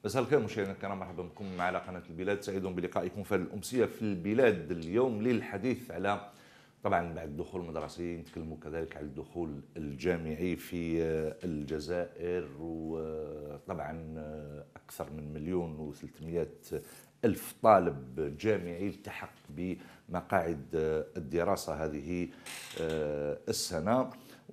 مساء الخير مشاهدينا الكرام، مرحبا بكم على قناة البلاد. سعيد بلقائكم في الأمسية في البلاد اليوم للحديث على طبعا بعد الدخول المدرسي، نتكلموا كذلك على الدخول الجامعي في الجزائر. وطبعا أكثر من 1,300,000 طالب جامعي التحق بمقاعد الدراسة هذه السنة،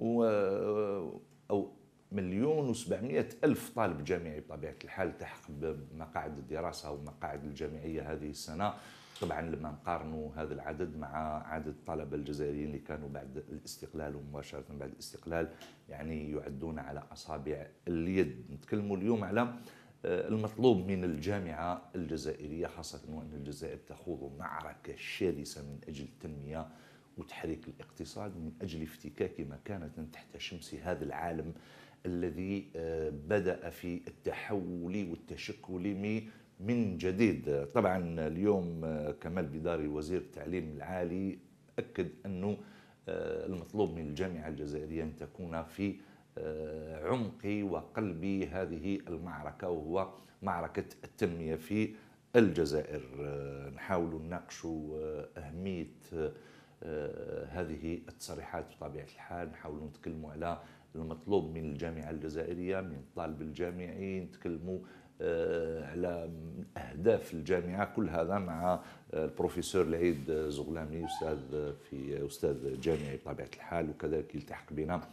أو 1,700,000 طالب جامعي بطبيعة الحال التحق بمقاعد الدراسة والمقاعد الجامعية هذه السنة. طبعا لما نقارنوا هذا العدد مع عدد الطلبة الجزائريين اللي كانوا بعد الاستقلال ومباشرة بعد الاستقلال، يعني يعدون على أصابع اليد. نتكلموا اليوم على المطلوب من الجامعة الجزائرية، خاصة وأن الجزائر تخوض معركة شرسة من أجل التنمية وتحريك الاقتصاد، من أجل افتكاك مكانة تحت شمس هذا العالم الذي بدأ في التحول والتشكل من جديد. طبعا اليوم كمال بداري وزير التعليم العالي أكد أنه المطلوب من الجامعة الجزائرية أن تكون في عمق وقلب هذه المعركة، وهو معركة التنمية في الجزائر. نحاول نناقش أهمية هذه التصريحات بطبيعة الحال، نحاول نتكلموا على المطلوب من الجامعة الجزائرية من الطالب الجامعي، نتكلموا على أهداف الجامعة. كل هذا مع البروفيسور العيد زغلامي، أستاذ جامعي بطبيعة الحال، وكذلك يلتحق بنا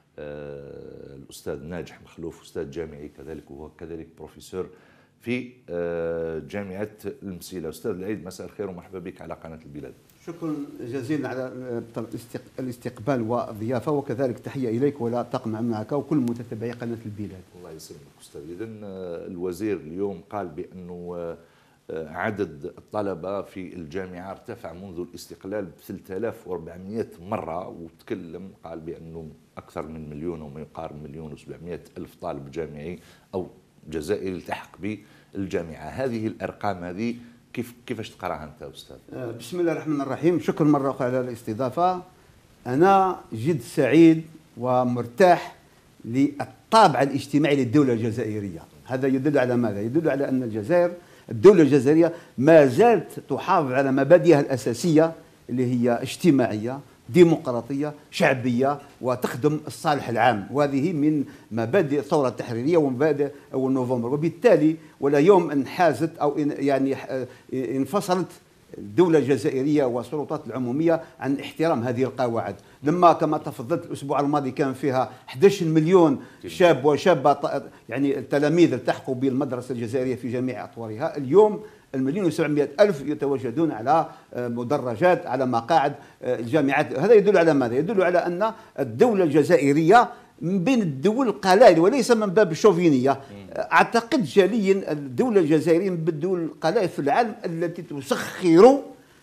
الأستاذ ناجح مخلوف، أستاذ جامعي كذلك، وهو كذلك بروفيسور في جامعة المسيلة. أستاذ العيد مساء الخير ومرحبا بك على قناة البلاد. شكرا جزيلا على الاستقبال والضيافة، وكذلك تحية إليك ولا طاقم معك وكل متتبعي قناة البلاد. الله يسلمك أستاذ. إذن الوزير اليوم قال بأنه عدد الطلبة في الجامعة ارتفع منذ الاستقلال ب 3,400 مرة، وتكلم قال بأنه أكثر من 1,000,000 وما يقارب 1,700,000 طالب جامعي أو جزائري التحق بالجامعة. هذه الأرقام هذه كيفاش تقراها أنت أستاذ؟ بسم الله الرحمن الرحيم. شكرا مرة أخرى على الاستضافة. أنا جد سعيد ومرتاح للطابع الاجتماعي للدولة الجزائرية. هذا يدل على ماذا؟ يدل على أن الدولة الجزائرية ما زالت تحافظ على مبادئها الأساسية اللي هي اجتماعية ديمقراطية شعبية وتخدم الصالح العام، وهذه من مبادئ الثورة التحريرية ومبادئ أول نوفمبر. وبالتالي ولا يوم انحازت أو يعني انفصلت الدولة الجزائرية والسلطات العمومية عن احترام هذه القواعد. لما كما تفضلت الأسبوع الماضي كان فيها 11 مليون شاب وشابة، يعني التلاميذ التحقوا بالمدرسة الجزائرية في جميع أطوارها، اليوم 1,700,000 يتواجدون على مدرجات على مقاعد الجامعات. هذا يدل على ماذا؟ يدل على أن الدولة الجزائرية من بين الدول القلائل، وليس من باب الشوفينية. أعتقد جليا الدولة الجزائرية من الدول القلائل في العالم التي تسخر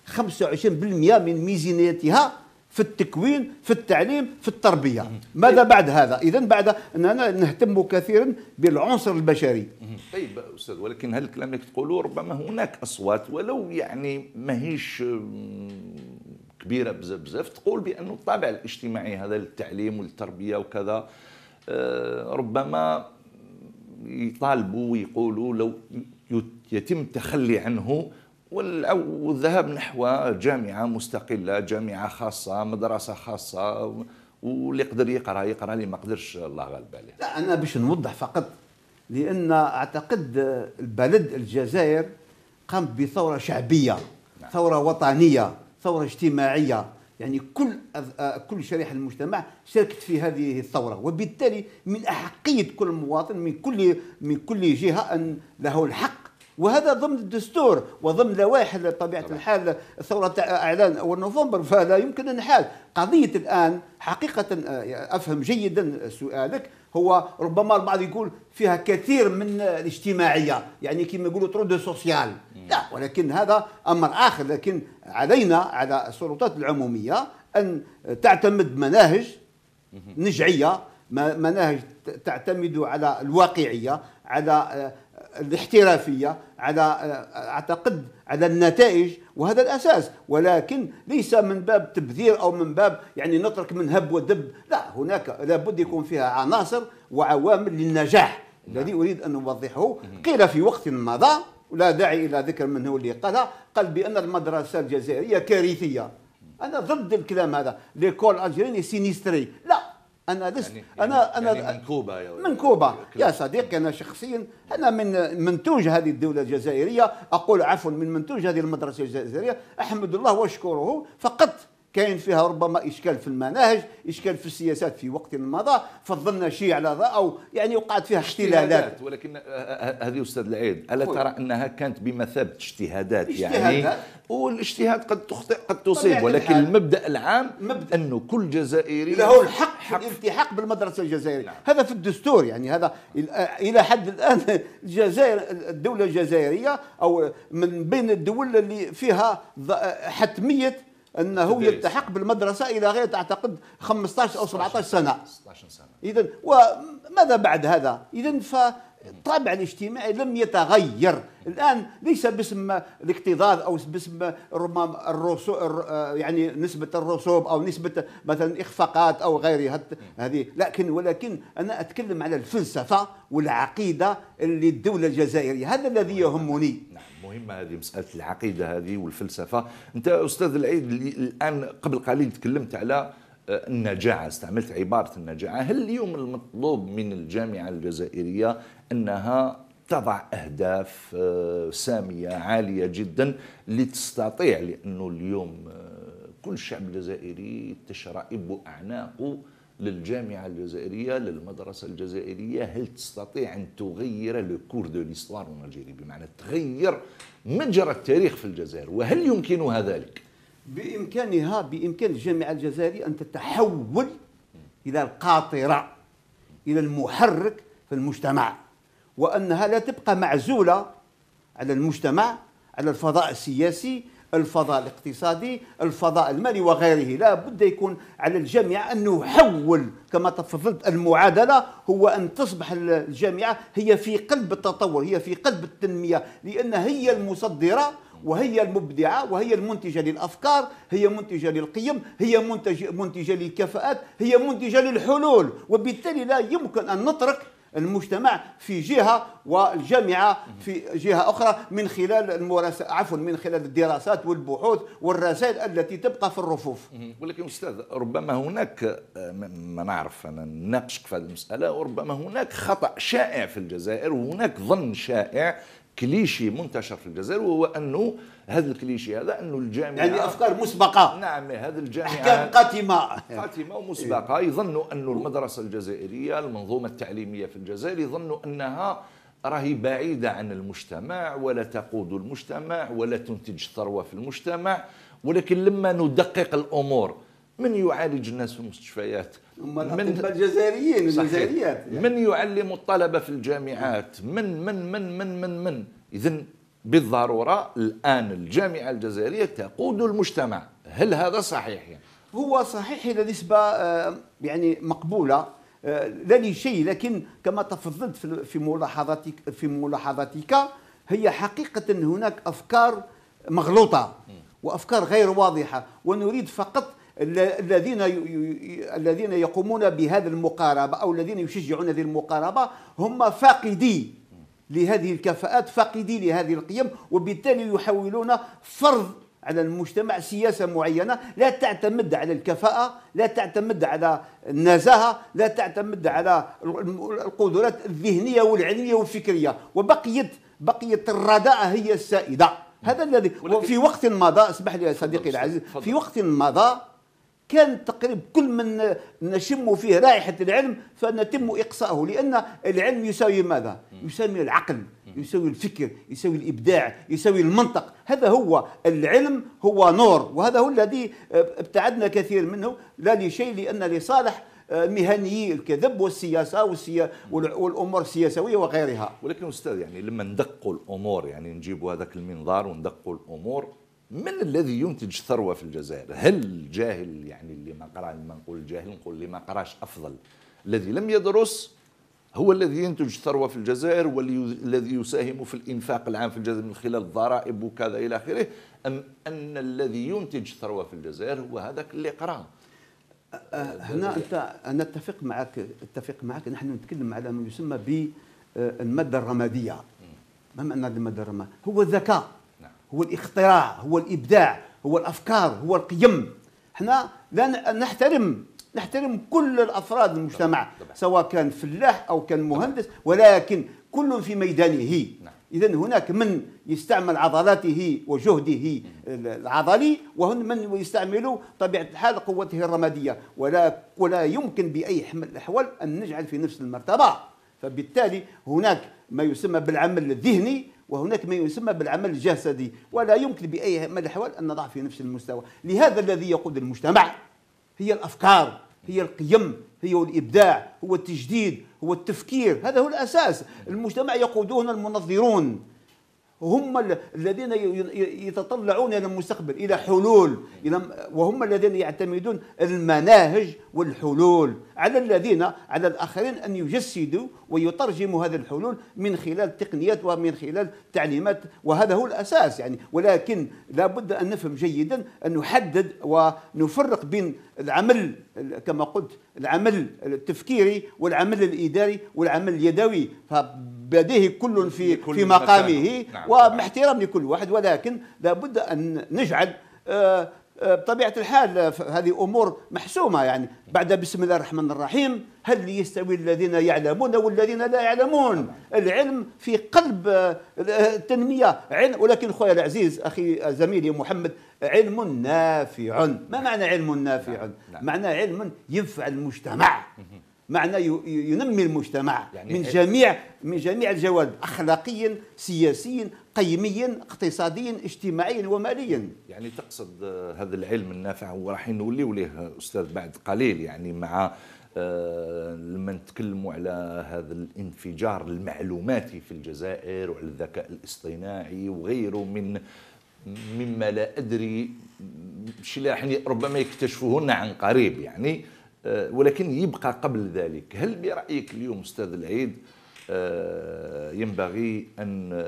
25% من ميزانيتها في التكوين، في التعليم، في التربية. ماذا بعد هذا؟ إذن بعد أننا نهتم كثيرا بالعنصر البشري. طيب أستاذ، ولكن هل الكلام اللي تقولوا ربما هناك أصوات ولو يعني ماهيش كبيرة بزاف تقول بأنه الطابع الاجتماعي هذا للتعليم والتربية وكذا ربما يطالبوا ويقولوا لو يتم التخلي عنه والذهاب نحو جامعة مستقلة، جامعة خاصة، مدرسة خاصة، واللي يقدر يقرأ اللي ما قدرش الله غالب عليه. لا، أنا باش نوضح فقط، لأن أعتقد البلد الجزائر قامت بثورة شعبية، ثورة وطنية، ثورة اجتماعية، يعني كل شريحة المجتمع شاركت في هذه الثورة، وبالتالي من أحقية كل مواطن من كل جهة أن له الحق، وهذا ضمن الدستور وضمن لوائح بطبيعة الحال الثورة إعلان أول نوفمبر، فلا يمكن أن نحال. قضية الآن حقيقة أفهم جيدا سؤالك، هو ربما البعض يقول فيها كثير من الاجتماعية، يعني كما يقولوا ترود سوسيال، لا، ولكن هذا أمر آخر. لكن علينا على السلطات العمومية أن تعتمد مناهج نجعية، مناهج تعتمد على الواقعية، على الاحترافية، على أعتقد على النتائج، وهذا الأساس، ولكن ليس من باب تبذير أو من باب يعني نترك من هب ودب. لا، هناك لابد يكون فيها عناصر وعوامل للنجاح. الذي أريد أن أوضحه. قيل في وقت مضى، ولا داعي إلى ذكر من هو اللي قالها، قال بأن المدرسة الجزائرية كارثية. أنا ضد الكلام هذا. ليكول الجيريني سينيستري، لا، أنا لست يعني منكوبة يا صديقي. أنا شخصيا أنا من منتوج هذه الدولة الجزائرية، أقول عفوا من منتوج هذه المدرسة الجزائرية، أحمد الله وأشكره. فقط كاين فيها ربما إشكال في المناهج، إشكال في السياسات في وقت مضى، فضلنا شيء على ذا، أو يعني وقعت فيها اختلالات. ولكن هذه أستاذ العيد، ألا ترى أنها كانت بمثابة اجتهادات يعني؟ والاجتهاد قد تخطئ قد تصيب، ولكن المبدأ العام أنه كل جزائري له الحق في الالتحاق بالمدرسة الجزائرية. هذا في الدستور، يعني هذا إلى حد الآن الجزائر الدولة الجزائرية أو من بين الدول اللي فيها حتمية أنه يلتحق بالمدرسة إلى غاية أعتقد 15 أو 17 سنة. 16 سنة. إذن وماذا بعد هذا؟ إذن فالطابع الاجتماعي لم يتغير الآن، ليس باسم الاكتظاظ أو باسم ربما الرسوب، يعني نسبة الرسوب أو نسبة مثلا إخفاقات أو غيرها هذه، ولكن أنا أتكلم على الفلسفة والعقيدة للدولة الجزائرية، هذا الذي يهمني. مهمة هذه مسألة العقيدة هذه والفلسفة. أنت أستاذ العيد الآن قبل قليل تكلمت على النجاعة، استعملت عبارة النجاعة. هل اليوم المطلوب من الجامعة الجزائرية أنها تضع أهداف سامية عالية جدا لتستطيع، لأنه اليوم كل الشعب الجزائري تشرئب أعناقه للجامعة الجزائرية للمدرسة الجزائرية؟ هل تستطيع أن تغير لو كور دو ليستوار اون الجيري، بمعنى تغير مجرى التاريخ في الجزائر، وهل يمكنها ذلك؟ بإمكان الجامعة الجزائرية أن تتحول إلى القاطرة، إلى المحرك في المجتمع، وأنها لا تبقى معزولة على المجتمع، على الفضاء السياسي، الفضاء الاقتصادي، الفضاء المالي وغيره. لا بد يكون على الجامعة أن نحول كما تفضلت المعادلة، هو أن تصبح الجامعة هي في قلب التطور، هي في قلب التنمية، لأنها هي المصدرة وهي المبدعة وهي المنتجة للأفكار، هي منتجة للقيم، هي منتجة للكفاءات، هي منتجة للحلول. وبالتالي لا يمكن أن نترك المجتمع في جهة والجامعة في جهة أخرى من خلال من خلال الدراسات والبحوث والرسائل التي تبقى في الرفوف. ولكن أستاذ، ربما هناك، ما نعرف أنا نناقشك في هذه المسألة، وربما هناك خطأ شائع في الجزائر، وهناك ظن شائع، كليشي منتشر في الجزائر، وهو أنه هذا الكليشي هذا أنه الجامعة يعني أفكار مسبقة. نعم، هذه الجامعة أحكام قاتمة ومسبقة. يظنوا أن المدرسة الجزائرية، المنظومة التعليمية في الجزائر، يظنوا أنها راهي بعيدة عن المجتمع ولا تقود المجتمع ولا تنتج ثروة في المجتمع. ولكن لما ندقق الأمور، من يعالج الناس في المستشفيات؟ من الأطباء الجزائريين الجزائريات، من يعلم الطلبة في الجامعات؟ من إذن بالضرورة الآن الجامعة الجزائرية تقود المجتمع. هل هذا صحيح يعني؟ هو صحيح إلى نسبة يعني مقبولة، لا لشيء، لكن كما تفضلت في ملاحظتك هي حقيقة هناك أفكار مغلوطة وأفكار غير واضحة، ونريد فقط الذين يقومون بهذه المقاربة أو الذين يشجعون هذه المقاربة هم فاقدي لهذه الكفاءات، فاقدي لهذه القيم، وبالتالي يحاولون فرض على المجتمع سياسة معينة لا تعتمد على الكفاءة، لا تعتمد على النزاهة، لا تعتمد على القدرات الذهنية والعلمية والفكرية، بقيت الرداءة هي السائدة. هذا الذي في وقت مضى، اسمح لي يا صديقي العزيز، في وقت مضى كان تقريبا كل من نشم فيه رائحة العلم فنتم إقصاؤه، لأن العلم يساوي ماذا؟ يساوي العقل، يساوي الفكر، يساوي الإبداع، يساوي المنطق. هذا هو العلم، هو نور، وهذا هو الذي ابتعدنا كثير منه، لا لشيء، لأن لصالح مهنيي الكذب والسياسة والأمور السياسوية وغيرها. ولكن أستاذ، يعني لما ندقوا الأمور، يعني نجيبوا هذاك المنظار وندقوا الأمور، من الذي ينتج ثروة في الجزائر؟ هل الجاهل، يعني اللي ما قرأ، لما نقول الجاهل نقول اللي ما قراش أفضل، الذي لم يدرس هو الذي ينتج ثروة في الجزائر والذي يساهم في الإنفاق العام في الجزائر من خلال الضرائب وكذا إلى آخره، أم أن الذي ينتج ثروة في الجزائر هو هذاك اللي قرأ؟ هنا أنا أتفق معك، نحن نتكلم على ما يسمى المادة الرمادية. ما معنى المادة الرمادية؟ هو الذكاء، هو الاختراع، هو الإبداع، هو الأفكار، هو القيم. احنا لا نحترم كل الأفراد المجتمع، سواء كان فلاح أو كان مهندس، ولكن كل في ميدانه. إذا هناك من يستعمل عضلاته وجهده العضلي، وهن من يستعمل طبيعة الحال قوته الرمادية، ولا يمكن بأي حال من الأحوال أن نجعل في نفس المرتبة. فبالتالي هناك ما يسمى بالعمل الذهني، وهناك ما يسمى بالعمل الجسدي، ولا يمكن بأي من الأحوال أن نضع في نفس المستوى. لهذا الذي يقود المجتمع هي الأفكار، هي القيم، هي الإبداع، هو التجديد، هو التفكير. هذا هو الأساس. المجتمع يقودون المنظرون، هم الذين يتطلعون إلى المستقبل، إلى حلول، وهم الذين يعتمدون المناهج والحلول على الآخرين أن يجسدوا ويترجموا هذه الحلول من خلال تقنيات ومن خلال تعليمات، وهذا هو الأساس يعني. ولكن لا بد أن نفهم جيدا، أن نحدد ونفرق بين العمل كما قلت، العمل التفكيري والعمل الإداري والعمل اليدوي. بديه كل في مقامه، ومع احترام لكل واحد، ولكن لابد أن نجعل بطبيعة الحال هذه أمور محسومة يعني. بعد بسم الله الرحمن الرحيم، هل يستوي الذين يعلمون والذين لا يعلمون؟ العلم في قلب التنمية، ولكن خويا العزيز أخي زميلي محمد، علم نافع. ما معنى علم نافع؟ معنى علم ينفع المجتمع، معنى ينمي المجتمع يعني من جميع الجوانب، اخلاقيا، سياسيا، قيميا، اقتصاديا، اجتماعيا وماليا. يعني تقصد هذا العلم النافع، وراح نوليو ليه استاذ بعد قليل يعني، مع لما نتكلموا على هذا الانفجار المعلوماتي في الجزائر وعلى الذكاء الاصطناعي وغيره مما لا ادري يعني ربما يكتشفوهن عن قريب يعني، ولكن يبقى قبل ذلك. هل برأيك اليوم أستاذ العيد ينبغي أن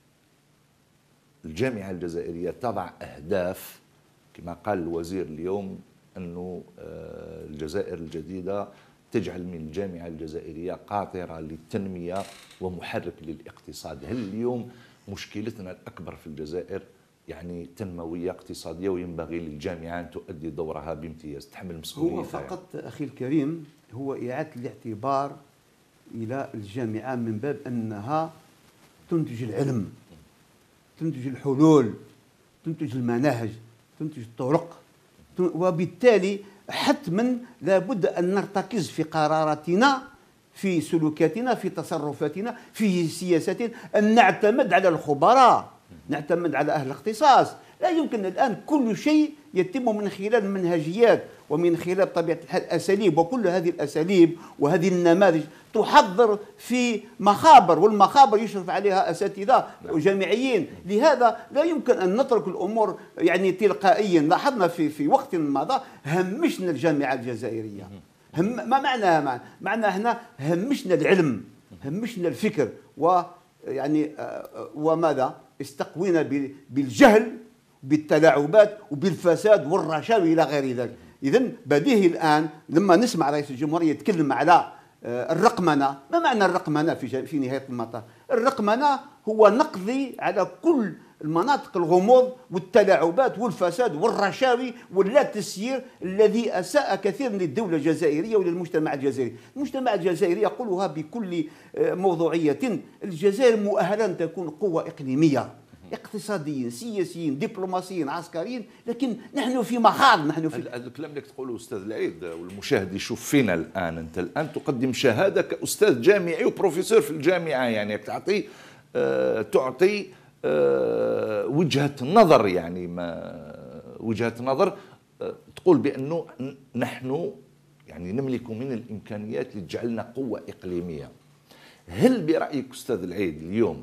الجامعة الجزائرية تضع أهداف كما قال الوزير اليوم، أنه الجزائر الجديدة تجعل من الجامعة الجزائرية قاطرة للتنمية ومحرك للاقتصاد؟ هل اليوم مشكلتنا الأكبر في الجزائر يعني تنموية اقتصادية، وينبغي للجامعة أن تؤدي دورها بامتياز، تحمل مسؤوليتها؟ هو فقط أخي الكريم هو إعادة الاعتبار إلى الجامعة من باب أنها تنتج العلم، تنتج الحلول، تنتج المناهج، تنتج الطرق، وبالتالي حتما لابد أن نرتكز في قراراتنا، في سلوكاتنا، في تصرفاتنا، في سياساتنا، أن نعتمد على الخبراء، نعتمد على أهل الاختصاص. لا يمكن الآن كل شيء يتم من خلال المنهجيات ومن خلال طبيعة الحال أساليب، وكل هذه الأساليب وهذه النماذج تحضر في مخابر، والمخابر يشرف عليها أساتذة وجامعيين. لهذا لا يمكن أن نترك الأمور يعني تلقائيا. لاحظنا في وقت مضى همشنا الجامعة الجزائرية. ما معناها؟ معناها احنا همشنا العلم، همشنا الفكر، ويعني وماذا؟ استقوينا بالجهل، بالتلاعبات وبالفساد والرشاوي الى غير ذلك. اذا بديهي الان لما نسمع رئيس الجمهوريه يتكلم على الرقمنه. ما معنى الرقمنه في نهايه المطاف؟ الرقمنه هو نقضي على كل المناطق الغموض والتلاعبات والفساد والرشاوي واللا تسيير الذي اساء كثيرا للدوله الجزائريه وللمجتمع الجزائري. المجتمع الجزائري يقولها بكل موضوعيه، الجزائر مؤهله ان تكون قوه اقليميه، اقتصاديين، سياسيين، دبلوماسيين، عسكريين، لكن نحن في مخاض. نحن في هذا الكلام اللي تقوله استاذ العيد والمشاهد يشوف فينا الان، انت الان تقدم شهاده كاستاذ جامعي وبروفيسور في الجامعه، يعني تعطي وجهه نظر، يعني وجهه نظر تقول بانه نحن يعني نملك من الامكانيات لتجعلنا قوه اقليميه. هل برايك استاذ العيد اليوم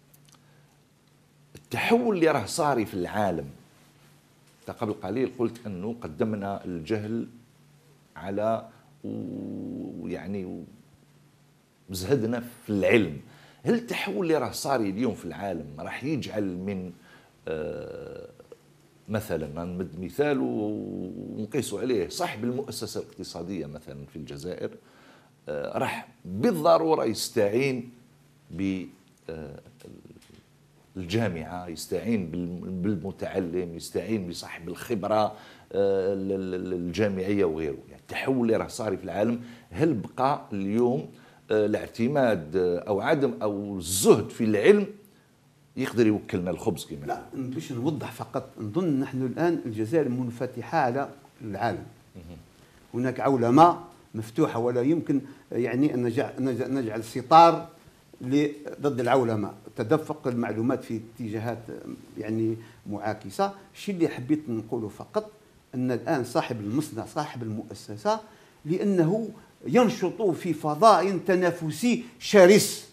التحول اللي راه صاري في العالم، قبل قليل قلت انه قدمنا الجهل على يعني وزهدنا في العلم، هل التحول اللي راه صاري اليوم في العالم راح يجعل من مثلا نمد مثال ونقيسوا عليه صاحب المؤسسه الاقتصاديه مثلا في الجزائر راح بالضروره يستعين بالجامعة، يستعين بالمتعلم، يستعين بصاحب الخبرة الجامعية وغيره. يعني التحول اللي راه صار في العالم، هل بقى اليوم الاعتماد أو عدم أو الزهد في العلم يقدر يوكلنا الخبز كما؟ لا، باش نوضح فقط، نظن نحن الآن الجزائر منفتحة على العالم. هناك عولمة مفتوحة، ولا يمكن يعني أن نجعل ستار ضد العولمة، تدفق المعلومات في اتجاهات يعني معاكسة. الشيء اللي حبيت نقوله فقط أن الآن صاحب المصنع، صاحب المؤسسة، لأنه ينشط في فضاء تنافسي شرس،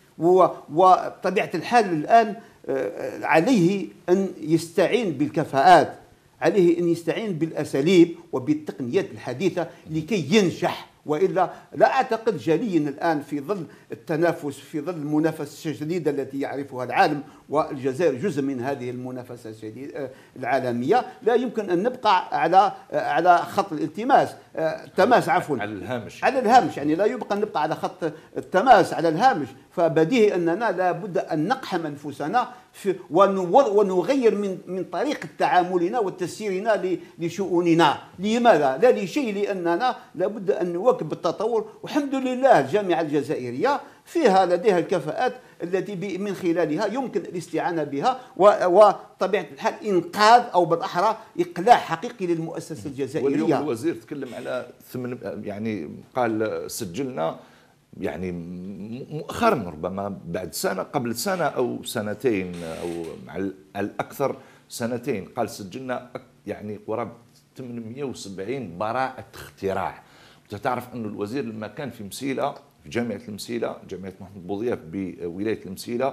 وبطبيعة الحال الآن عليه أن يستعين بالكفاءات، عليه أن يستعين بالأساليب وبالتقنيات الحديثة لكي ينجح. وإلا لا أعتقد جليا الآن في ظل التنافس، في ظل المنافسة الشديدة التي يعرفها العالم، والجزائر جزء من هذه المنافسة الشديدة العالمية، لا يمكن أن نبقى على خط الالتماس، التماس عفوا، على الهامش. يعني لا يبقى أن نبقى على خط التماس، على الهامش. فبديهي أننا لا بد أن نقحم أنفسنا ونغير من طريقة تعاملنا وتسييرنا لشؤوننا. لماذا؟ لا لشيء، لأننا لا بد أن نواكب التطور. والحمد لله الجامعة الجزائرية فيها لديها الكفاءات التي من خلالها يمكن الاستعانة بها، وطبيعة الحال إنقاذ أو بالأحرى إقلاع حقيقي للمؤسسة الجزائرية. واليوم الوزير تكلم على يعني قال سجلنا يعني مؤخرا، ربما بعد سنة، قبل سنة أو سنتين أو على الأكثر سنتين، قال سجلنا يعني قرابة 870 براءة اختراع. وتعرف أن الوزير لما كان في مسيلة، في جامعة المسيلة، جامعة محمد بوضياف بولاية المسيلة،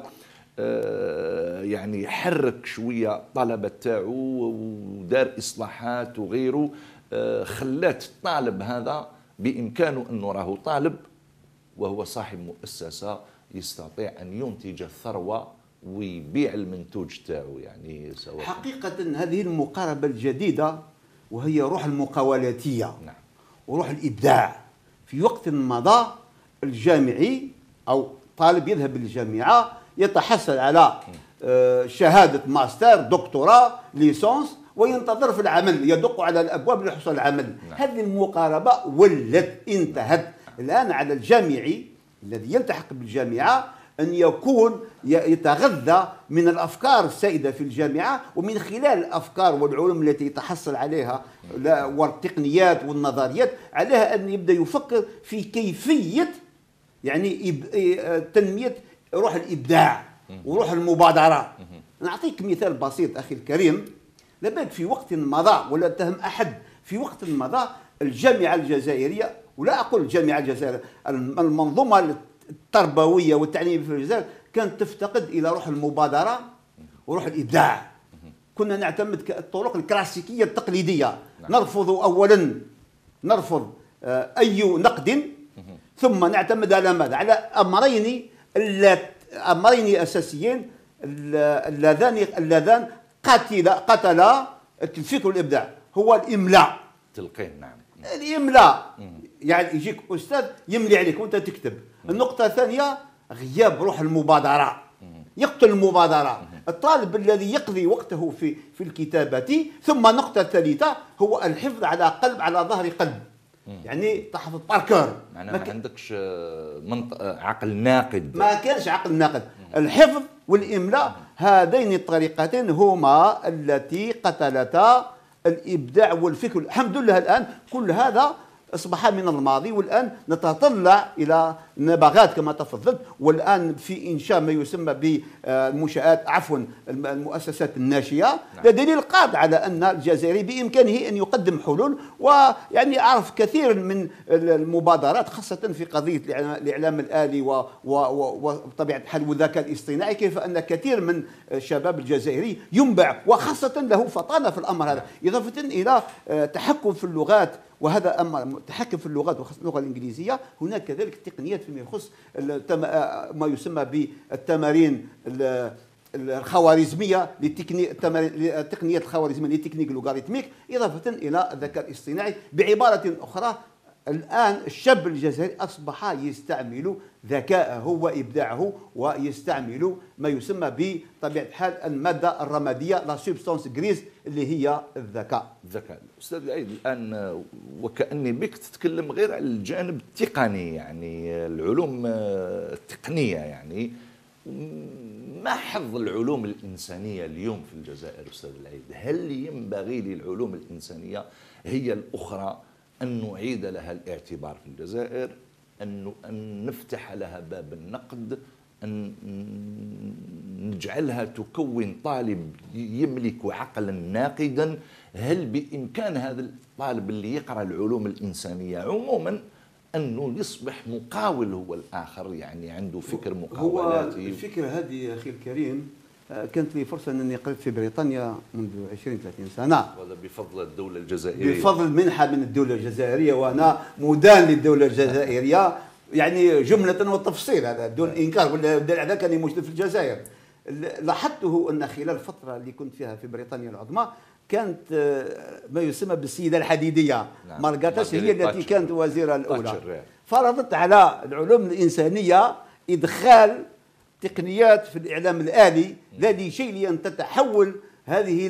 يعني حرك شوية طلبة تاعو ودار إصلاحات وغيره، خلات الطالب هذا بإمكانه أنه راهو طالب وهو صاحب مؤسسة يستطيع أن ينتج الثروة ويبيع المنتوج تاعو. يعني سواء حقيقة هذه المقاربة الجديدة، وهي روح المقاولاتية، نعم، وروح الإبداع. في وقت مضى الجامعي أو طالب يذهب للجامعة يتحصل على شهادة ماستر، دكتوراه، ليسونس، وينتظر في العمل، يدق على الأبواب لحصول العمل. نعم. هذه المقاربة ولت، انتهت. الآن على الجامعي الذي يلتحق بالجامعة أن يكون يتغذى من الأفكار السائدة في الجامعة، ومن خلال الأفكار والعلوم التي يتحصل عليها والتقنيات والنظريات، عليها أن يبدأ يفكر في كيفية يعني تنمية روح الإبداع وروح المبادرة. نعطيك مثال بسيط أخي الكريم. لابد في وقت مضى، ولا اتهم أحد، في وقت مضى الجامعة الجزائرية، ولا أقول الجامعة الجزائرية، المنظومة التربوية والتعليمية في الجزائر كانت تفتقد إلى روح المبادرة وروح الإبداع. كنا نعتمد الطرق الكلاسيكية التقليدية. نرفض أولا، نرفض أي نقد، ثم نعتمد على ماذا؟ على أمرين أساسيين اللذان قتلا الفكر والإبداع. هو الإملاء، تلقين. نعم، الإملاء، يعني يجيك أستاذ يملي عليك وأنت تكتب. النقطة الثانية غياب روح المبادرة، يقتل المبادرة. الطالب الذي يقضي وقته في الكتابة. ثم النقطة الثالثة هو الحفظ على قلب، على ظهر قلب، يعني تحفظ باركور. ما عندكش عقل ناقد، ما كانش عقل ناقد. الحفظ والإملاء، هذين الطريقتين هما التي قتلتا الإبداع والفكر. الحمد لله الآن كل هذا أصبح من الماضي، والآن نتطلع إلى نبغات كما تفضلت، والآن في إنشاء ما يسمى بالمنشآت، عفوا المؤسسات الناشئة. ده دليل قاطع على أن الجزائري بإمكانه أن يقدم حلول. ويعني أعرف كثير من المبادرات، خاصة في قضية الإعلام الآلي وطبيعة الحال والذكاء الاصطناعي، كيف أن كثير من الشباب الجزائري ينبع، وخاصة له فطانة في الأمر هذا، إضافة إلى تحكم في اللغات. وهذا أمر تحكم في اللغات وخاصة اللغة الإنجليزية. هناك كذلك تقنيات فيما يخص ما يسمى بالتمارين الخوارزمية، التقنيات الخوارزمية للتكنيك اللوغاريتميك، إضافة إلى الذكاء الاصطناعي. بعبارة أخرى الآن الشاب الجزائري أصبح يستعمل ذكاءه وإبداعه ويستعمل ما يسمى بطبيعة الحال المادة الرمادية لا سوبستانس غريز اللي هي الذكاء. أستاذ العيد، الآن وكأني بك تتكلم غير على الجانب التقني، يعني العلوم التقنية، يعني ما حظ العلوم الإنسانية اليوم في الجزائر أستاذ العيد؟ هل ينبغي للعلوم الإنسانية هي الأخرى أن نعيد لها الاعتبار في الجزائر، أن نفتح لها باب النقد، أن نجعلها تكون طالب يملك عقلا ناقدا؟ هل بإمكان هذا الطالب اللي يقرأ العلوم الإنسانية عموما أنه يصبح مقاول هو الآخر، يعني عنده فكر مقاولاتي؟ هو الفكرة هذه أخي الكريم كانت لي فرصة أنني قرأت في بريطانيا منذ 20-30 سنة، وهذا بفضل الدولة الجزائرية، بفضل منحة من الدولة الجزائرية، وأنا مدان للدولة الجزائرية يعني جملة وتفصيل، هذا دون إنكار، هذا كان موجود في الجزائر. لاحظته أن خلال الفترة اللي كنت فيها في بريطانيا العظمى كانت ما يسمى بالسيدة الحديدية، نعم. مارغريت هي التي كانت وزيرة الأولى، فرضت على العلوم الإنسانية إدخال تقنيات في الإعلام الآلي، لا لشيء لأن تتحول هذه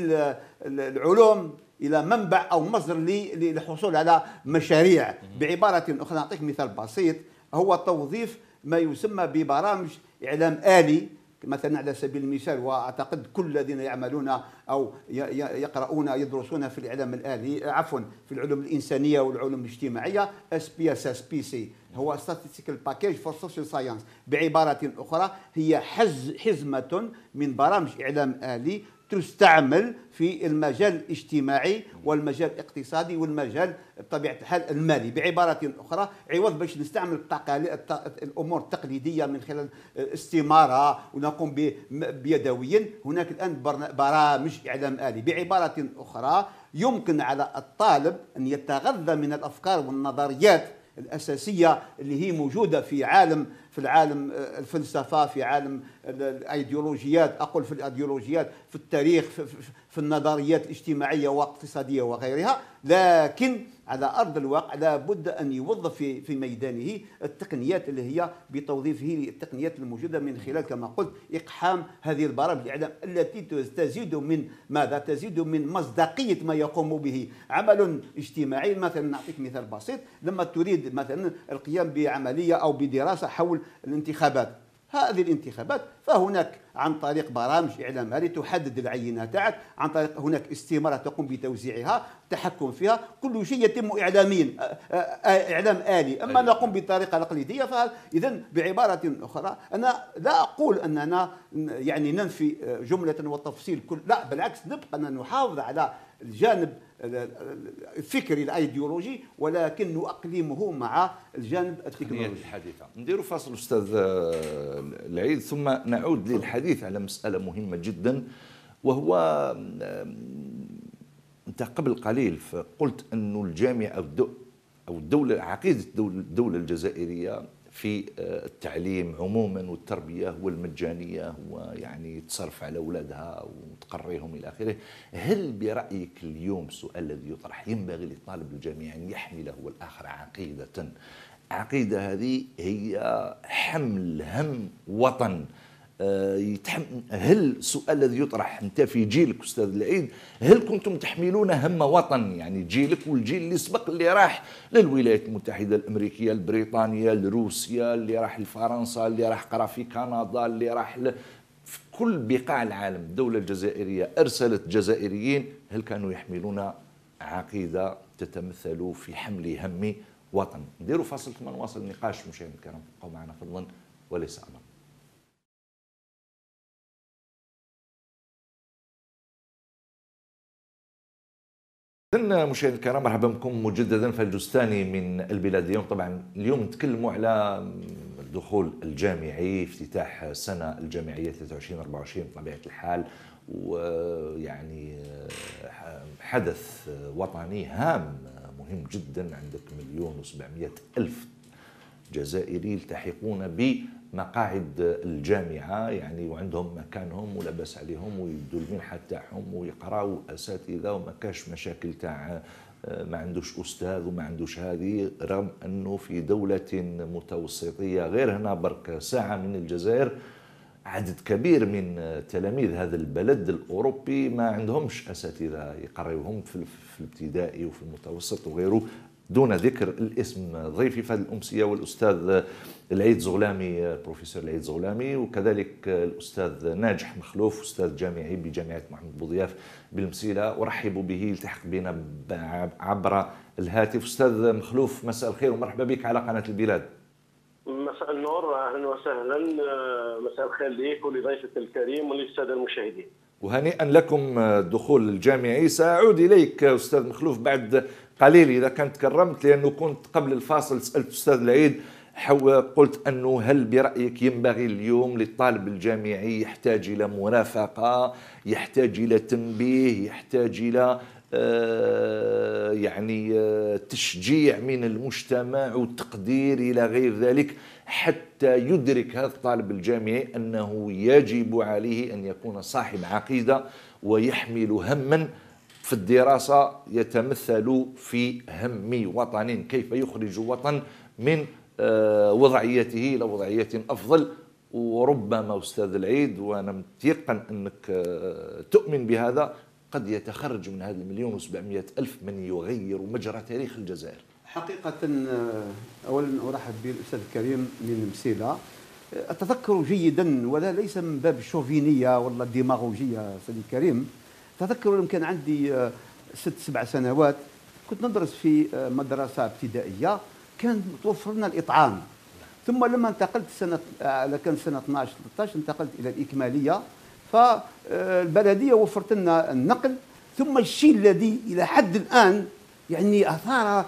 العلوم إلى منبع أو مصدر للحصول على مشاريع. بعبارة أخرى نعطيك مثال بسيط، هو توظيف ما يسمى ببرامج إعلام آلي مثلا على سبيل المثال، واعتقد كل الذين يعملون او يقرؤون يدرسون في الاعلام الالي عفوا في العلوم الانسانيه والعلوم الاجتماعيه SPSS هو Statistical Package for Social Science. بعباره اخرى هي حزمه من برامج اعلام الي تستعمل في المجال الاجتماعي والمجال الاقتصادي والمجال بطبيعه الحال المالي. بعباره اخرى عوض باش نستعمل الامور التقليديه من خلال استماره ونقوم بيدويا، هناك الان برامج اعلام الي. بعباره اخرى يمكن على الطالب ان يتغذى من الافكار والنظريات الأساسية اللي هي موجودة في العالم الفلسفة، في عالم الأيديولوجيات، أقول في الأيديولوجيات، في التاريخ، في النظريات الاجتماعية والاقتصادية وغيرها، لكن على أرض الواقع لا بد أن يوظف في ميدانه التقنيات اللي هي بتوظيفه التقنيات الموجودة من خلال كما قلت إقحام هذه البرامج الإعلام التي تزيد من ماذا؟ تزيد من مصداقية ما يقوم به عمل اجتماعي. مثلا نعطيك مثال بسيط، لما تريد مثلا القيام بعملية أو بدراسة حول الانتخابات، هذه الانتخابات فهناك عن طريق برامج إعلام آلي تحدد العينة تاعك، عن طريق هناك استمارة تقوم بتوزيعها، التحكم فيها، كل شيء يتم إعلاميا إعلام آلي. أما نقوم بالطريقة التقليدية فإذا بعبارة أخرى أنا لا أقول أننا يعني ننفي جملة وتفصيل كل، لا بالعكس، نبقى نحافظ على الجانب الفكري الايديولوجي، ولكن نؤقلمه مع الجانب التكنولوجي الحديثة. نديروا فاصل أستاذ العيد ثم نعود للحديث على مسألة مهمة جدا، وهو أنت قبل قليل قلت أنه الجامعة أو الدولة، عقيدة الدولة الجزائرية في التعليم عموما والتربية والمجانية، ويعني تصرف على أولادها وتقريهم إلى آخره. هل برأيك اليوم السؤال الذي يطرح، ينبغي للطالب الجامعي أن يحمل هو الآخر عقيدة هذه هي حمل هم وطن؟ هل السؤال الذي يطرح أنت في جيلك أستاذ العيد، هل كنتم تحملون هم وطن؟ يعني جيلك والجيل اللي سبق، اللي راح للولايات المتحدة الأمريكية، البريطانية، لروسيا، اللي راح لفرنسا، اللي راح قرا في كندا، اللي راح في كل بقاع العالم، الدولة الجزائرية أرسلت جزائريين، هل كانوا يحملون عقيدة تتمثل في حمل هم وطن؟ نديروا فاصل ثم نواصل النقاش. مشاهدينا الكرام ابقوا معنا فضلا وليس أمرا. مشاهدينا الكرام، مرحبا بكم مجددا في الجزء الثاني من البلاد اليوم. طبعا اليوم نتكلموا على الدخول الجامعي، افتتاح السنه الجامعيه 23-24 بطبيعه الحال، ويعني حدث وطني هام مهم جدا. عندك 1,700,000 جزائري يلتحقون بمقاعد الجامعة يعني وعندهم مكانهم ولا باس عليهم ويدوا المنحة تاعهم ويقراوا أساتذة وما كاش مشاكل تاع ما عندوش أستاذ وما عندوش هذه، رغم أنه في دولة متوسطية غير هنا برك ساعة من الجزائر عدد كبير من تلاميذ هذا البلد الأوروبي ما عندهمش أساتذة يقريوهم في الابتدائي وفي المتوسط وغيره، دون ذكر الاسم. ضيفي في هذه الأمسية والأستاذ العيد زغلامي، بروفيسور العيد زغلامي، وكذلك الأستاذ ناجح مخلوف أستاذ جامعي بجامعة محمد بوضياف بالمسيلة، أرحب به يلتحق بنا عبر الهاتف. أستاذ مخلوف مساء الخير ومرحبا بك على قناة البلاد. مساء النور، اهلا وسهلا، مساء الخير ليك ولضيفك الكريم وللساده المشاهدين. وهنيئا لكم الدخول الجامعي. سأعود إليك أستاذ مخلوف بعد قليل إذا كنت كرمت، لأنه كنت قبل الفاصل سألت أستاذ العيد قلت أنه هل برأيك ينبغي اليوم للطالب الجامعي يحتاج إلى مرافقة، يحتاج إلى تنبيه، يحتاج إلى يعني تشجيع من المجتمع وتقدير إلى غير ذلك حتى يدرك هذا الطالب الجامعي أنه يجب عليه أن يكون صاحب عقيدة ويحمل هما في الدراسة يتمثل في هم وطن، كيف يخرج وطن من وضعيته إلى وضعية أفضل. وربما أستاذ العيد وأنا متيقن أنك تؤمن بهذا قد يتخرج من هذا 1,700,000 من يغير مجرى تاريخ الجزائر. حقيقة أولا أرحب بالأستاذ الكريم من مسيلة. أتذكر جيدا ولا ليس من باب الشوفينية ولا الديماغوجية سيدي الكريم، أتذكر لما كان عندي 6-7 سنوات كنت ندرس في مدرسة ابتدائية، كان توفر لنا الإطعام، ثم لما انتقلت كان سنة 12-13 انتقلت إلى الإكمالية، فالبلدية وفرت لنا النقل. ثم الشيء الذي إلى حد الآن يعني أثار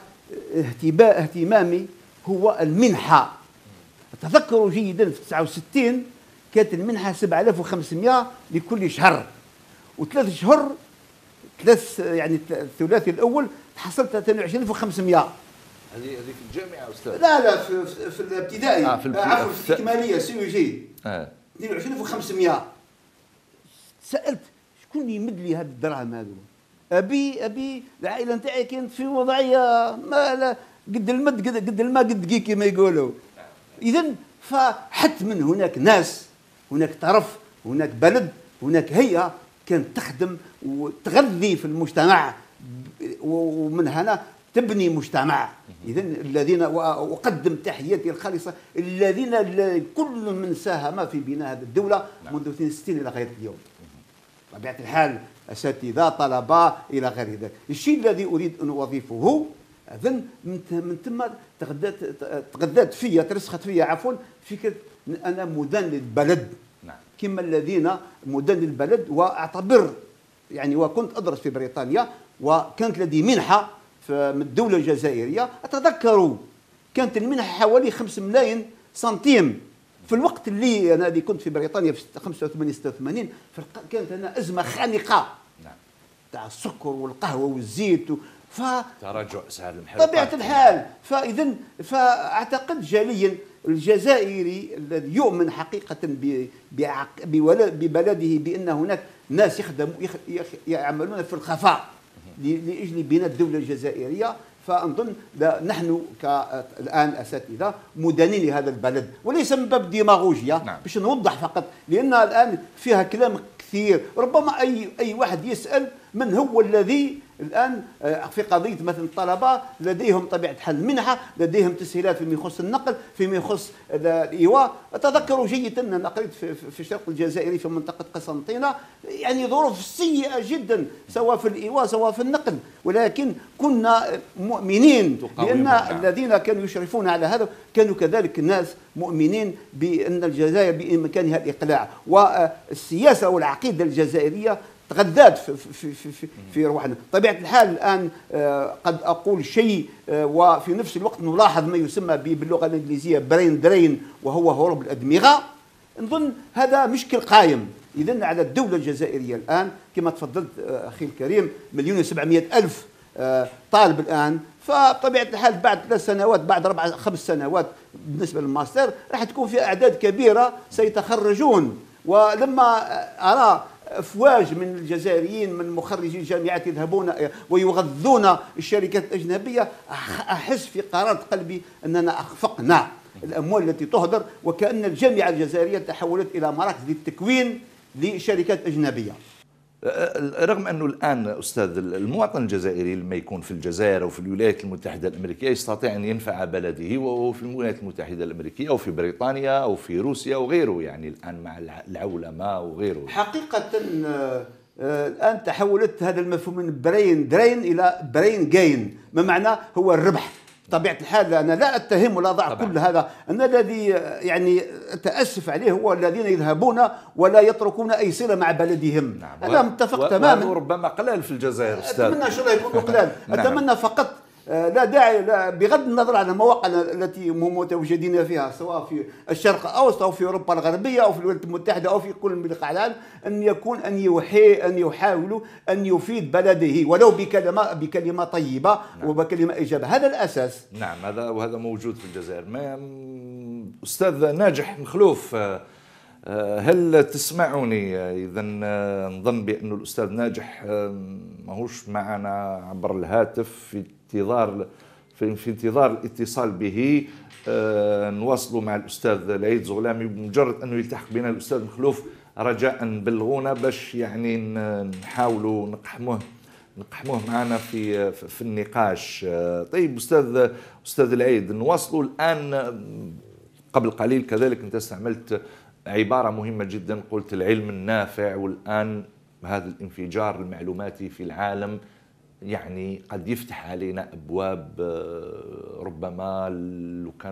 اهتمامي هو المنحة. أتذكر جيدا في 69 كانت المنحة 7500 لكل شهر، وثلاث شهور يعني الثلاثي الأول تحصلت 22,500. هذه في الجامعة أستاذ؟ لا في الابتدائي، عفوا في الإكمالية CEG 22,500. سألت شكون اللي يمد لي هاد الدراهم هذو؟ أبي العائلة نتاعي كانت في وضعية ما لا قد المد قد الماء قد دقيق كما يقولوا. إذا فحتما هناك ناس، هناك طرف، هناك بلد، هناك هيئة كانت تخدم وتغذي في المجتمع، ومن هنا تبني مجتمع. إذا الذين أقدم تحياتي الخالصة الذين كل من ساهم في بناء هذه الدولة منذ 62 إلى غاية اليوم. بطبيعة الحال أساتذة، طلبة إلى غير ذلك. الشيء الذي أريد أن أضيفه إذن من ثم تغذت فيا، ترسخت فيا عفوا فكرة أنا مدان للبلد كما الذين مدان للبلد. وأعتبر يعني وكنت أدرس في بريطانيا وكانت لدي منحة من الدولة الجزائرية، أتذكر كانت المنحة حوالي 5 ملايين سنتيم في الوقت اللي كنت في بريطانيا في 85-86. كانت هنا أزمة خانقة تاع السكر والقهوة والزيت تراجع أسعار المحروقات طبيعة الحال. فإذا فأعتقد جاليا الجزائري الذي يؤمن حقيقة ببلده بأن هناك ناس يعملون في الخفاء لأجل بناء الدولة الجزائرية، فأظن نحن الآن أساتذة مدانين لهذا البلد، وليس من باب الديماغوجيا باش نوضح فقط، لأن الآن فيها كلام كثير. ربما أي واحد يسأل من هو الذي الآن في قضية مثلا الطلبة لديهم طبيعة الحال المنحة، لديهم تسهيلات فيما يخص النقل، فيما يخص الإيواء. أتذكر جيدا أن قريت في الشرق الجزائري في منطقة قسنطينة يعني ظروف سيئة جدا سواء في الإيواء سواء في النقل، ولكن كنا مؤمنين بأن الذين كانوا يشرفون على هذا كانوا كذلك الناس مؤمنين بأن الجزائر بإمكانها الإقلاع، والسياسة والعقيدة الجزائرية تغذات في روحنا. طبيعة الحال الآن قد أقول شيء وفي نفس الوقت نلاحظ ما يسمى باللغة الإنجليزية برين درين، وهو هروب الأدمغة. نظن هذا مشكل قائم. إذن على الدولة الجزائرية الآن كما تفضلت أخي الكريم 1,700,000 طالب الآن فبطبيعه الحال بعد 3 سنوات، بعد 4 5 سنوات بالنسبه للماستر راح تكون في اعداد كبيره سيتخرجون. ولما ارى افواج من الجزائريين من مخرجي الجامعات يذهبون ويغذون الشركات الاجنبيه، احس في قرارة قلبي اننا اخفقنا الاموال التي تهدر، وكأن الجامعه الجزائريه تحولت الى مراكز للتكوين لشركات اجنبيه. رغم أنه الآن أستاذ المواطن الجزائري لما يكون في الجزائر أو في الولايات المتحدة الأمريكية يستطيع أن ينفع بلده، وهو في الولايات المتحدة الأمريكية أو في بريطانيا أو في روسيا وغيره، يعني الآن مع العولمة وغيره. حقيقة الآن تحولت هذا المفهوم من برين درين إلى برين جين، ما معناه هو الربح. بطبيعة الحال أنا لا أتهم ولا أضع كل هذا، أن الذي يعني أتأسف عليه هو الذين يذهبون ولا يتركون أي صلة مع بلدهم. أنا متفق تماما. وربما قلال في الجزائر أستاذ. أتمنى إن شاء الله يكونوا قلال. أتمنى فقط لا داعي بغض النظر عن المواقع التي متواجدين فيها سواء في الشرق الاوسط او في اوروبا الغربيه او في الولايات المتحده او في كل من العالم، ان يحاولوا ان يفيد بلده ولو بكلمه طيبه وبكلمه ايجابيه. هذا الاساس. نعم، هذا موجود في الجزائر. استاذ ناجح مخلوف، هل تسمعني؟ إذا نظن بأن الأستاذ ناجح ماهوش معنا عبر الهاتف، في انتظار الاتصال به. نواصلوا مع الأستاذ العيد زغلامي، بمجرد أنه يلتحق بنا الأستاذ مخلوف رجاء بلغونا باش يعني نحاولوا نقحموه معنا في النقاش. طيب أستاذ العيد، نواصلوا الآن. قبل قليل كذلك أنت استعملت عبارة مهمة جدا، قلت العلم النافع، والآن هذا الانفجار المعلوماتي في العالم يعني قد يفتح علينا أبواب ربما لو كان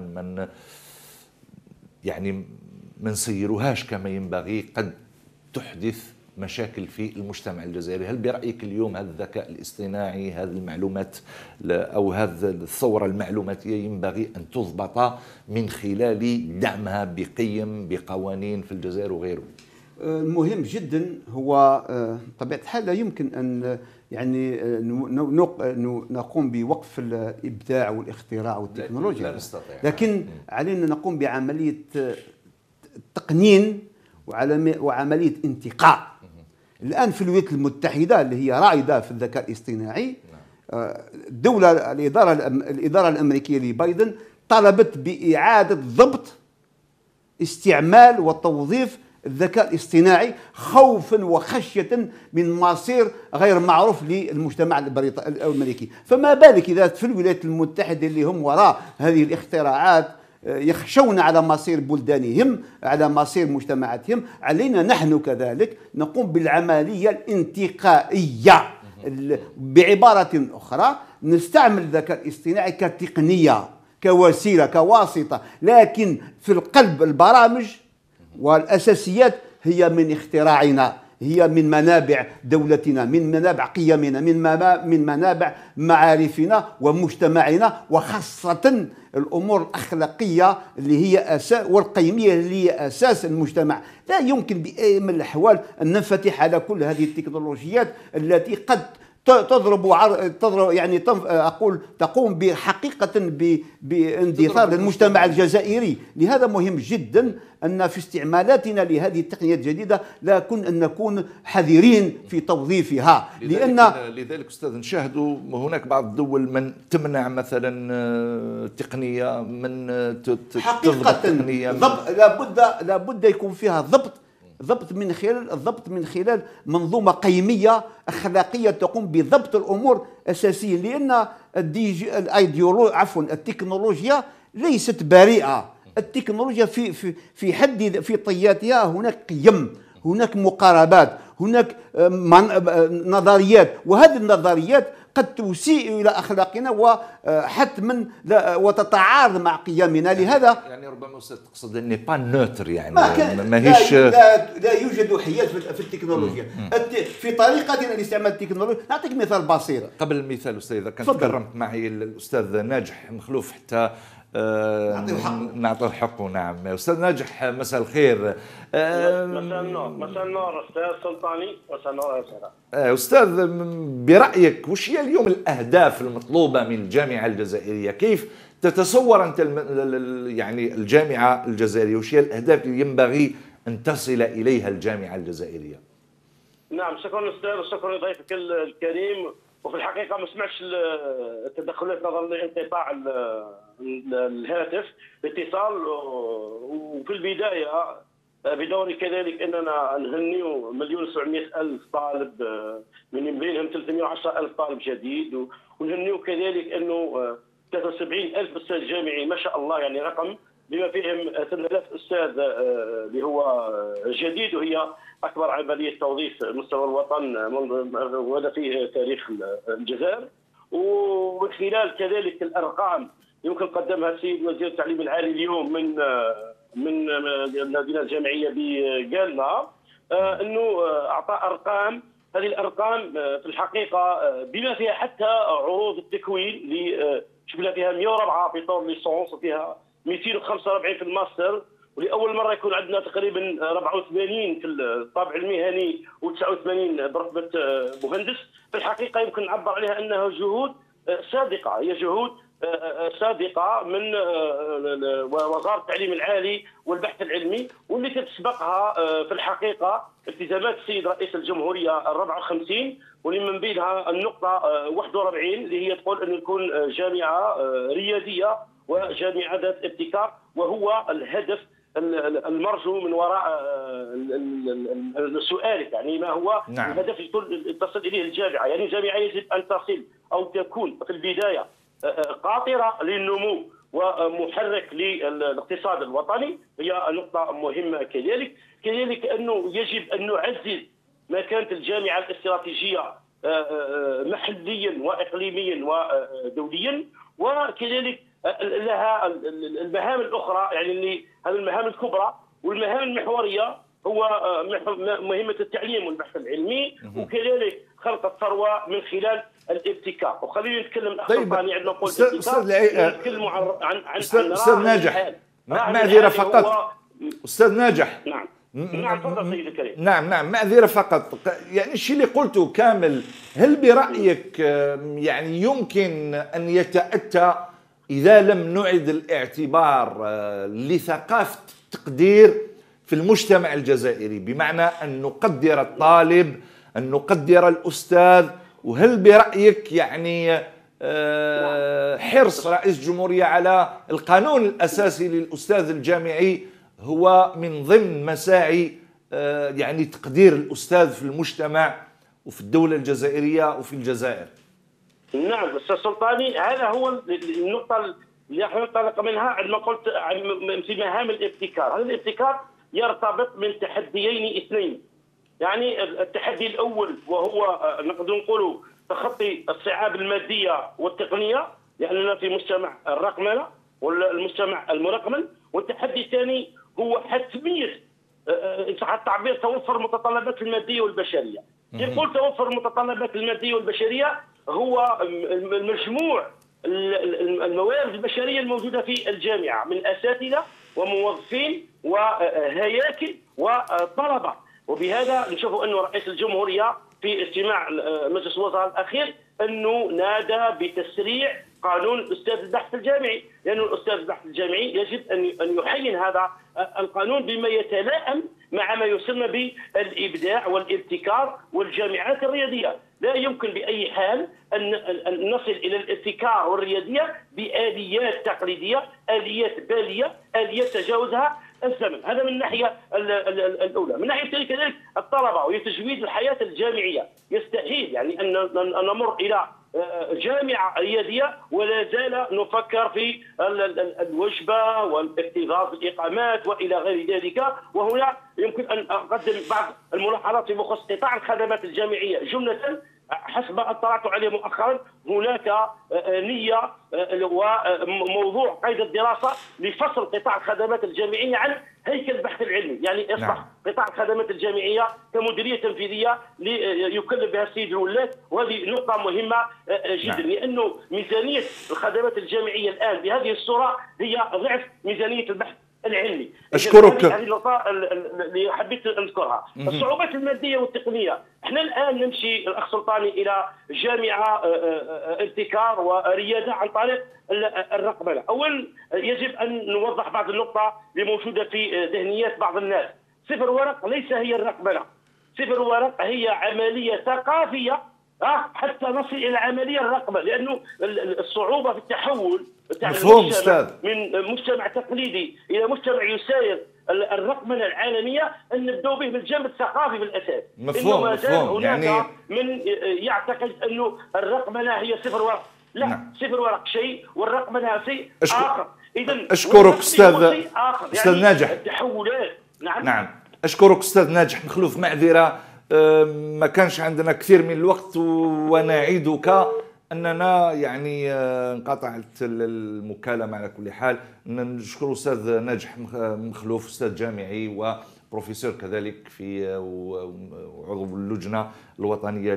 ما نسيروهاش كما ينبغي قد تحدث مشاكل في المجتمع الجزائري. هل برأيك اليوم هذا الذكاء الاصطناعي، هذه المعلومات أو هذه الثورة المعلوماتية ينبغي أن تضبط من خلال دعمها بقيم بقوانين في الجزائر وغيره؟ مهم جدا. هو طبيعة الحال لا يمكن أن يعني نقوم بوقف الإبداع والاختراع والتكنولوجيا، لا نستطيع. لكن علينا نقوم بعملية تقنين وعملية انتقاء. الآن في الولايات المتحدة اللي هي رائدة في الذكاء الاصطناعي، الإدارة الأمريكية لبايدن طلبت بإعادة ضبط استعمال وتوظيف الذكاء الاصطناعي خوفا وخشية من مصير غير معروف للمجتمع الأمريكي. فما بالك إذا في الولايات المتحدة اللي هم وراء هذه الاختراعات يخشون على مصير بلدانهم، على مصير مجتمعاتهم. علينا نحن كذلك نقوم بالعملية الانتقائية. بعبارة أخرى نستعمل الذكاء الاصطناعي كتقنية، كوسيلة، كواسطة، لكن في القلب البرامج والأساسيات هي من اختراعنا، هي من منابع دولتنا، من منابع قيمنا، من منابع معارفنا ومجتمعنا، وخاصة الأمور الأخلاقية اللي هي والقيمية اللي هي أساس المجتمع. لا يمكن بأي من الأحوال أن ننفتح على كل هذه التكنولوجيات التي قد يعني تقوم بحقيقة باندثار المجتمع الجزائري. لهذا مهم جدا أن في استعمالاتنا لهذه التقنيات الجديدة أن نكون حذرين في توظيفها. لذلك أستاذ نشاهدوا هناك بعض الدول من تمنع مثلا تقنية، من حقيقة تقنية. لابد يكون فيها ضبط من خلال منظومة قيمية أخلاقية تقوم بضبط الأمور أساسيا. لأن التكنولوجيا ليست بريئة. التكنولوجيا في طياتها هناك قيم، هناك مقاربات، هناك نظريات، وهذه النظريات قد تسيء إلى أخلاقنا وحتما وتتعارض مع قيمنا. لهذا يعني ربما تقصد أني با نوتر، يعني ماهيش لا يوجد حياد في التكنولوجيا. في طريقتنا لاستعمال التكنولوجيا نعطيك مثال بسيط. قبل المثال أستاذ، إذا كان تكرمت معي الأستاذ ناجح مخلوف حتى نعطيه حقه. نعم أستاذ ناجح، مساء الخير. مساء النور أستاذ سلطاني. مساء النور أستاذ، برأيك وش هي اليوم الأهداف المطلوبة من الجامعة الجزائرية؟ كيف تتصور أنت يعني الجامعة الجزائرية، وش هي الأهداف اللي ينبغي أن تصل إليها الجامعة الجزائرية؟ نعم، شكرا أستاذ وشكرا لضيفك الكريم. وفي الحقيقة ما سمعتش التدخلات نظرا لانقطاع الهاتف الاتصال. وفي البداية بدوري كذلك أننا نهنيو 1,700,000 طالب من بينهم 310,000 طالب جديد، ونهنيو كذلك أنه 73,000 أستاذ جامعي ما شاء الله، يعني رقم بما فيهم 8,000 أستاذ اللي هو جديد، وهي أكبر عملية توظيف مستوى الوطن وهذا في تاريخ الجزائر. ومن خلال كذلك الأرقام يمكن قدمها السيد وزير التعليم العالي اليوم من المدينة الجامعية بقالنا، أنه أعطى أرقام. هذه الأرقام في الحقيقة بما فيها حتى عروض التكوين اللي شفنا فيها 104 في طور ليسونس، وفيها 245 في الماستر، ولأول مرة يكون عندنا تقريبا 84 في الطابع المهني و89 برتبة مهندس. في الحقيقة يمكن نعبر عليها أنها جهود صادقة، هي جهود صادقة من وزارة التعليم العالي والبحث العلمي، واللي تتسبقها في الحقيقة التزامات السيد رئيس الجمهورية 54، واللي من بينها النقطة 41 اللي هي تقول أن يكون جامعة ريادية وجامعة ذات ابتكار، وهو الهدف المرجو من وراء سؤالك، يعني ما هو الهدف تصل إليه الجامعة. يعني الجامعة يجب أن تصل أو تكون في البداية قاطرة للنمو ومحرك للاقتصاد الوطني، هي نقطة مهمة. كذلك أنه يجب أن نعزز مكانة الجامعة الاستراتيجية محليا وإقليميا ودوليا، وكذلك لها المهام الأخرى، يعني اللي هذه المهام الكبرى والمهام المحورية هو مهمة التعليم والبحث العلمي، وكذلك خلق الثروة من خلال الابتكار. وخلينا نتكلم طيب عندما نقول نتكلم عن أستاذ ناجح، معذرة فقط أستاذ ناجح. نعم تفضل سيدي الكريم. نعم معذرة فقط، يعني الشيء اللي قلته كامل، هل برأيك يعني يمكن أن يتأتى إذا لم نعد الاعتبار لثقافة التقدير في المجتمع الجزائري، بمعنى أن نقدر الطالب، أن نقدر الأستاذ؟ وهل برأيك يعني حرص رئيس الجمهورية على القانون الأساسي للأستاذ الجامعي هو من ضمن مساعي يعني تقدير الأستاذ في المجتمع وفي الدولة الجزائرية وفي الجزائر؟ نعم أستاذ سلطاني، هذا هو النقطة اللي احنا ننطلق منها عندما قلت في مهام الابتكار. هذا الابتكار يرتبط من تحديين اثنين. يعني التحدي الأول وهو نقدر نقول تخطي الصعاب المادية والتقنية، لأننا في مجتمع الرقمنة والمجتمع المرقمن. والتحدي الثاني هو حتمية إن صح التعبير توفر المتطلبات المادية والبشرية. يقول توفر المتطلبات المادية والبشرية هو المجموع الموارد البشرية الموجودة في الجامعة من أساتذة وموظفين وهياكل وطلبة. وبهذا نشوف أنه رئيس الجمهورية في اجتماع مجلس الوزراء الأخير أنه نادى بتسريع قانون الأستاذ البحث الجامعي، لأن الأستاذ البحث الجامعي يجب أن يحين هذا القانون بما يتلائم مع ما يسمى بالإبداع والابتكار والجامعات الريادية. لا يمكن بأي حال أن نصل إلى الابتكار والريادية بآليات تقليدية، آليات بالية، آليات تجاوزها الزمن. هذا من الناحية الأولى. من الناحية الثانية كذلك الطلبة وتجويد الحياة الجامعية. يستحيل يعني أن نمر إلى جامعة ريادية ولا زال نفكر في الوجبة والاكتظاظ بالإقامات وإلى غير ذلك. وهنا يمكن أن أقدم بعض الملاحظات في مخصص قطاع الخدمات الجامعية جملة. حسب ما اطلعت عليه مؤخرا هناك نيه وموضوع قيد الدراسه لفصل قطاع الخدمات الجامعيه عن هيكل البحث العلمي، يعني يصبح قطاع الخدمات الجامعيه كمديريه تنفيذيه يكلف بها السيد الولاة، وهذه نقطه مهمه جدا لانه ميزانيه الخدمات الجامعيه الان بهذه الصوره هي ضعف ميزانيه البحث العلمي. اشكرك. هذه النقطه اللي حبيت اذكرها. الصعوبات الماديه والتقنيه، احنا الان نمشي الاخ سلطاني الى جامعه ابتكار ورياده عن طريق الرقمنه. اولا يجب ان نوضح بعض النقطه اللي موجوده في ذهنيات بعض الناس. صفر ورق ليس هي الرقمنه، صفر ورق هي عمليه ثقافيه حتى نصل الى عمليه الرقمنه، لانه الصعوبه في التحول مفهوم استاذ من مجتمع تقليدي الى مجتمع يساير الرقمنه العالميه ان نبداو به بالجانب الثقافي بالاساس. مفهوم هناك يعني من يعتقد انه الرقمنه هي صفر ورق، لا صفر ورق شيء والرقمنه شيء اخر. اذا اشكرك استاذ ناجح. التحولات نعم اشكرك استاذ ناجح مخلوف، معذره ما كانش عندنا كثير من الوقت، ونعيدك أننا يعني انقطعت المكالمة. على كل حال نشكر أستاذ ناجح مخلوف، أستاذ جامعي وبروفيسور كذلك في عضو اللجنة الوطنية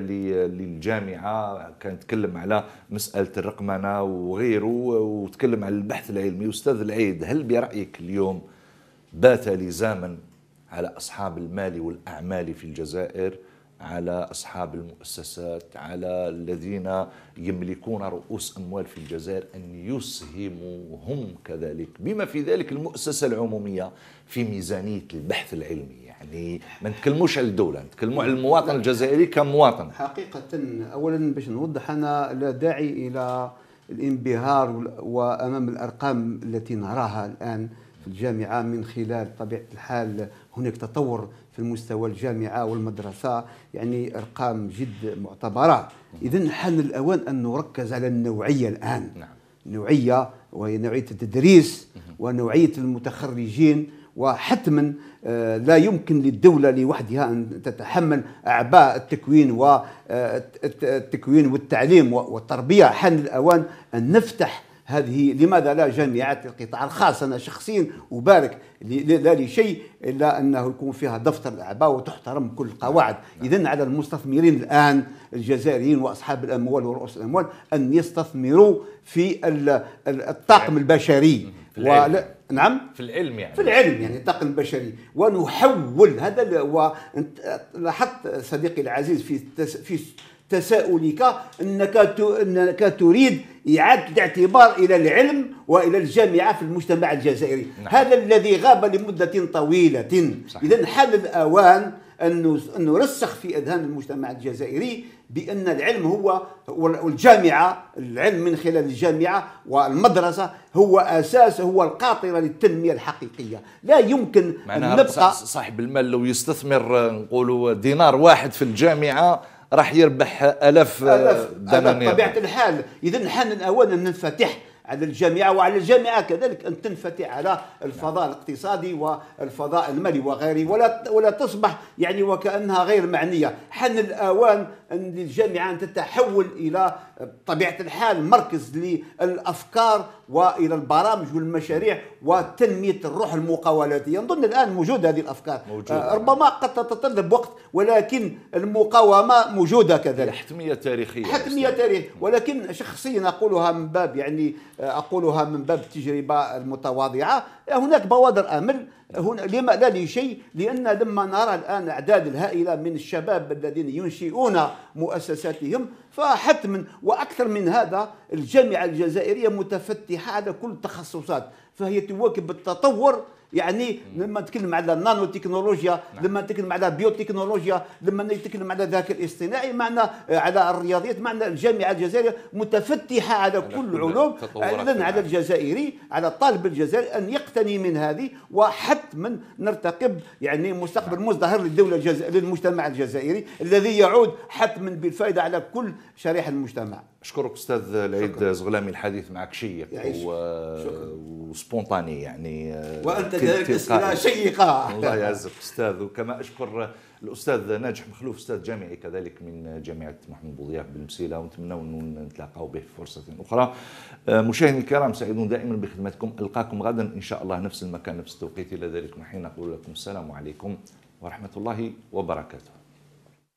للجامعة، كان يتكلم على مسألة الرقمنة وغيره، وتكلم على البحث العلمي. أستاذ العيد، هل برأيك اليوم بات لزاما على أصحاب المال والأعمال في الجزائر، على أصحاب المؤسسات، على الذين يملكون رؤوس أموال في الجزائر أن يسهموا هم كذلك بما في ذلك المؤسسة العمومية في ميزانية البحث العلمي؟ يعني ما نتكلموش على الدولة، نتكلموا على المواطن الجزائري كمواطن. حقيقة أولا باش نوضح، أنا لا داعي إلى الانبهار وأمام الأرقام التي نراها الآن في الجامعة. من خلال طبيعة الحال هناك تطور في المستوى الجامعة والمدرسة، يعني أرقام جد معتبرة. إذن حان الأوان أن نركز على النوعية الآن. نوعية، وهي نوعية التدريس ونوعية المتخرجين. وحتما لا يمكن للدولة لوحدها أن تتحمل أعباء التكوين والتعليم والتربية. حان الأوان أن نفتح هذه، لماذا لا، جامعات القطاع الخاص. أنا شخصيا أبارك لا لشيء إلا أنه يكون فيها دفتر الأعباء وتحترم كل القواعد. إذن على المستثمرين الآن الجزائريين وأصحاب الأموال ورؤوس الأموال أن يستثمروا في الطاقم البشري. نعم في العلم، يعني في العلم، يعني الطاقم البشري، ونحول هذا. ولاحظت صديقي العزيز في تساؤلك أنك تريد إعادة الاعتبار إلى العلم وإلى الجامعة في المجتمع الجزائري. هذا الذي غاب لمدة طويلة. إذن حان الأوان أن نرسخ في أذهان المجتمع الجزائري بأن العلم هو والجامعة، العلم من خلال الجامعة والمدرسة هو أساس، هو القاطرة للتنمية الحقيقية. لا يمكن أن نبقى صاحب المال لو يستثمر نقولوا دينار واحد في الجامعة راح يربح آلاف دنانير بطبيعة الحال. إذن حان الأوان أن ننفتح على الجامعة، وعلى الجامعة كذلك أن تنفتح على الفضاء الاقتصادي والفضاء المالي وغيره، ولا تصبح يعني وكأنها غير معنية. حان الأوان أن الجامعة أن تتحول إلى بطبيعة الحال مركز للأفكار وإلى البرامج والمشاريع وتنمية الروح المقاولاتية. نظن الآن موجودة هذه الأفكار، ربما قد تتطلب وقت، ولكن المقاومة موجودة كذلك. حتمية تاريخية، حتمية تاريخية. ولكن شخصيا أقولها من باب، يعني أقولها من باب التجربة المتواضعة، هناك بوادر أمل هنا. لما لا لشيء، لأن لما نرى الآن أعداد الهائلة من الشباب الذين ينشئون مؤسساتهم، فحتما وأكثر من هذا الجامعة الجزائرية متفتحة على كل التخصصات، فهي تواكب التطور. يعني لما نتكلم على النانو تكنولوجيا، لما نتكلم على بيوتكنولوجيا، لما نتكلم على الذكاء الاصطناعي، معنا على الرياضيات، معنا الجامعه الجزائريه متفتحه على كل العلوم. اذن على الجزائري، على الطالب الجزائري ان يقتني من هذه، وحتما نرتقب يعني مستقبل مزدهر للدوله للمجتمع الجزائري الذي يعود حتما بالفائده على كل شريحه المجتمع. أشكرك أستاذ العيد زغلامي، الحديث معك شيق وسبونطاني يعني، وأنت كذلك أسئلة شيقة. الله يعزك أستاذ. وكما أشكر الأستاذ ناجح مخلوف، أستاذ جامعي كذلك من جامعة محمود بوضياف بالمسيلة، ونتمنى أن نتلاقاو به في فرصة أخرى. مشاهدينا الكرام، سعيدون دائما بخدمتكم. ألقاكم غدا إن شاء الله نفس المكان نفس التوقيت. إلى ذلك الحين أقول لكم السلام عليكم ورحمة الله وبركاته.